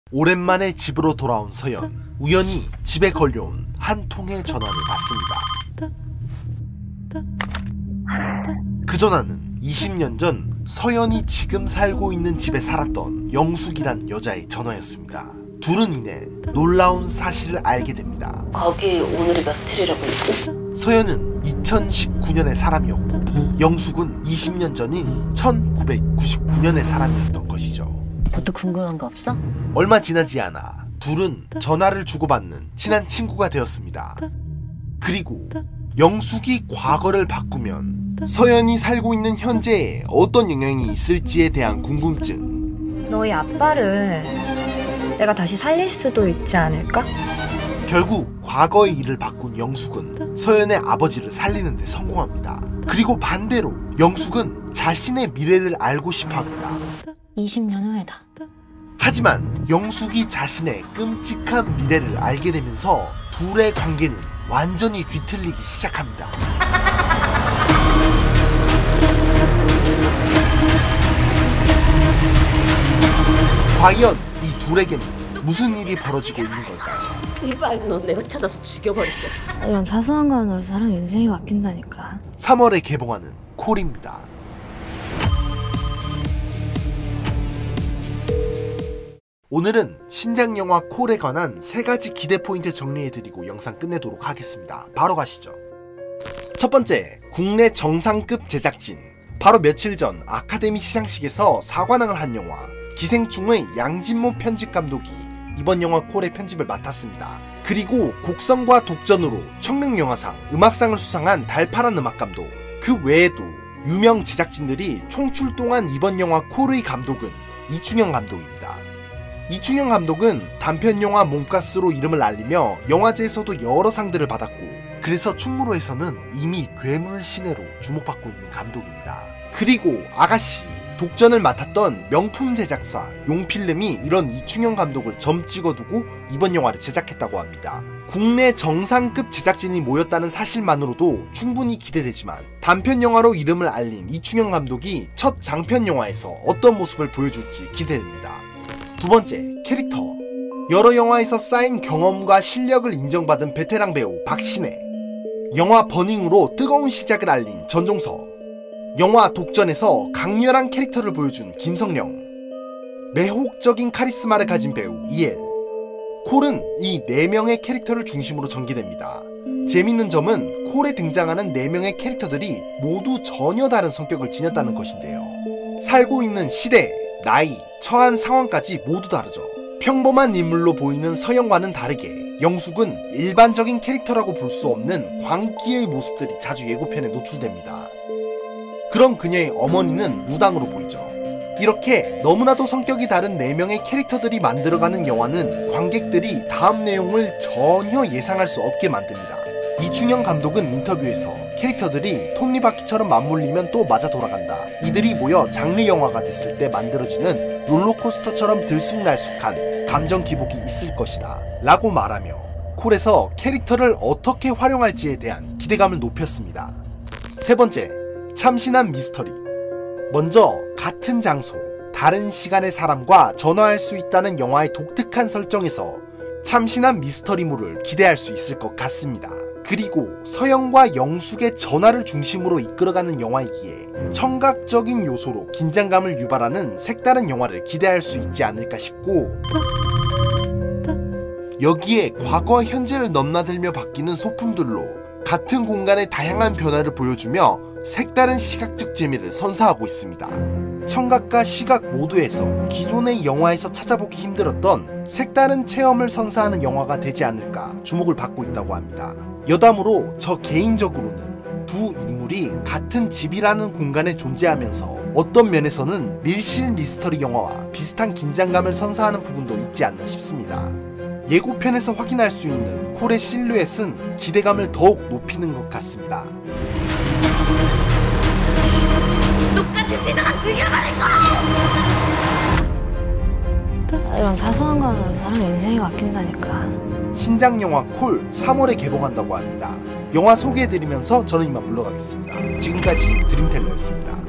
오랜만에 집으로 돌아온 서연. 우연히 집에 걸려온 한 통의 전화를 받습니다. 그 전화는 20년 전 서연이 지금 살고 있는 집에 살았던 영숙이란 여자의 전화였습니다. 둘은 이내 놀라운 사실을 알게 됩니다. 거기 오늘이 며칠이라고 했지? 서연은 2019년의 사람이었고 영숙은 20년 전인 1999년의 사람이었던 것이죠. 뭐 또 궁금한 거 없어? 얼마 지나지 않아 둘은 전화를 주고받는 친한 친구가 되었습니다. 그리고 영숙이 과거를 바꾸면 서연이 살고 있는 현재에 어떤 영향이 있을지에 대한 궁금증. 너희 아빠를 내가 다시 살릴 수도 있지 않을까? 결국 과거의 일을 바꾼 영숙은 서연의 아버지를 살리는 데 성공합니다. 그리고 반대로 영숙은 자신의 미래를 알고 싶어합니다. 20년 후에다. 하지만 영숙이 자신의 끔찍한 미래를 알게 되면서 둘의 관계는 완전히 뒤틀리기 시작합니다. 과연 이 둘에게는 무슨 일이 벌어지고 있는 걸까요? 씨발, 너 내가 찾아서 죽여버렸어. 이런 사소한 거으로 사람 인생이 바뀐다니까. 3월에 개봉하는 콜입니다. 오늘은 신작 영화 콜에 관한 3가지 기대 포인트 정리해드리고 영상 끝내도록 하겠습니다. 바로 가시죠. 첫 번째, 국내 정상급 제작진. 바로 며칠 전 아카데미 시상식에서 사관왕을 한 영화 기생충의 양진모 편집감독이 이번 영화 콜의 편집을 맡았습니다. 그리고 곡성과 독전으로 청룡영화상, 음악상을 수상한 달파란 음악감독. 그 외에도 유명 제작진들이 총출동한 이번 영화 콜의 감독은 이충영 감독입니다. 이충영 감독은 단편영화 몸가스로 이름을 알리며 영화제에서도 여러 상들을 받았고, 그래서 충무로에서는 이미 괴물 신예로 주목받고 있는 감독입니다. 그리고 아가씨, 독전을 맡았던 명품 제작사 용필름이 이런 이충영 감독을 점 찍어두고 이번 영화를 제작했다고 합니다. 국내 정상급 제작진이 모였다는 사실만으로도 충분히 기대되지만 단편영화로 이름을 알린 이충영 감독이 첫 장편영화에서 어떤 모습을 보여줄지 기대됩니다. 두 번째, 캐릭터. 여러 영화에서 쌓인 경험과 실력을 인정받은 베테랑 배우 박신혜. 영화 버닝으로 뜨거운 시작을 알린 전종서. 영화 독전에서 강렬한 캐릭터를 보여준 김성령. 매혹적인 카리스마를 가진 배우 이엘. 콜은 이 4명의 캐릭터를 중심으로 전개됩니다. 재밌는 점은 콜에 등장하는 4명의 캐릭터들이 모두 전혀 다른 성격을 지녔다는 것인데요. 살고 있는 시대, 나이, 처한 상황까지 모두 다르죠. 평범한 인물로 보이는 서연과는 다르게 영숙은 일반적인 캐릭터라고 볼 수 없는 광기의 모습들이 자주 예고편에 노출됩니다. 그런 그녀의 어머니는 무당으로 보이죠. 이렇게 너무나도 성격이 다른 4명의 캐릭터들이 만들어가는 영화는 관객들이 다음 내용을 전혀 예상할 수 없게 만듭니다. 이충영 감독은 인터뷰에서 캐릭터들이 톱니바퀴처럼 맞물리면 또 맞아 돌아간다. 이들이 모여 장르 영화가 됐을 때 만들어지는 롤러코스터처럼 들쑥날쑥한 감정 기복이 있을 것이다 라고 말하며 콜에서 캐릭터를 어떻게 활용할지에 대한 기대감을 높였습니다. 세 번째, 참신한 미스터리. 먼저 같은 장소, 다른 시간의 사람과 전화할 수 있다는 영화의 독특한 설정에서 참신한 미스터리물을 기대할 수 있을 것 같습니다. 그리고 서연과 영숙의 전화를 중심으로 이끌어가는 영화이기에 청각적인 요소로 긴장감을 유발하는 색다른 영화를 기대할 수 있지 않을까 싶고, 여기에 과거와 현재를 넘나들며 바뀌는 소품들로 같은 공간의 다양한 변화를 보여주며 색다른 시각적 재미를 선사하고 있습니다. 청각과 시각 모두에서 기존의 영화에서 찾아보기 힘들었던 색다른 체험을 선사하는 영화가 되지 않을까 주목을 받고 있다고 합니다. 여담으로 저 개인적으로는 두 인물이 같은 집이라는 공간에 존재하면서 어떤 면에서는 밀실 미스터리 영화와 비슷한 긴장감을 선사하는 부분도 있지 않나 싶습니다. 예고편에서 확인할 수 있는 콜의 실루엣은 기대감을 더욱 높이는 것 같습니다. 똑같은 짓다 죽여버릴 거야! 이런 사소한 거으로 사람 인생이 바뀐다니까. 신작 영화 콜 3월에 개봉한다고 합니다. 영화 소개해드리면서 저는 이만 물러가겠습니다. 지금까지 드림텔러였습니다.